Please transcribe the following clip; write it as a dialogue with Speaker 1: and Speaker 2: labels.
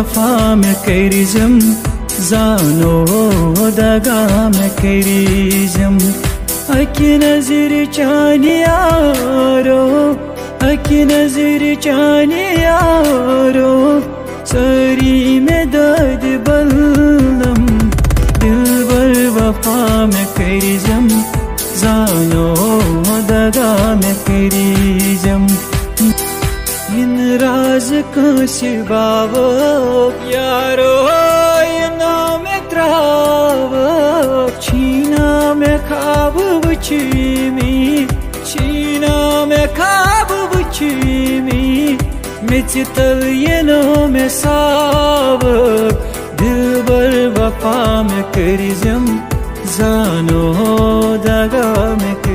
Speaker 1: वफा में करिजम जानो दगा में करिजम अकी नजर चानी यारो अकी नजर चानी यारो सारी में दर्द बलम दिलबर वफा में करिजम जानो दगा में करिजम इन राज कांसी बाबो यारो इना में त्राव छीना में खाब बुचीमी छीना में खाब बुचीमी मिचतल येनो में साव दिलबर वफा में करिजम जानो दगा में